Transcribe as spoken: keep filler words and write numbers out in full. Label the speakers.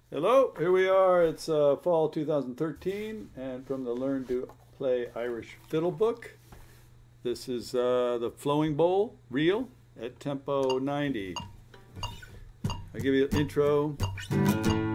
Speaker 1: Hello, here we are. It's uh, fall two thousand thirteen, and from the Learn to Play Irish Fiddle book, this is uh, the flowing bowl reel at tempo ninety. I'll give you an intro.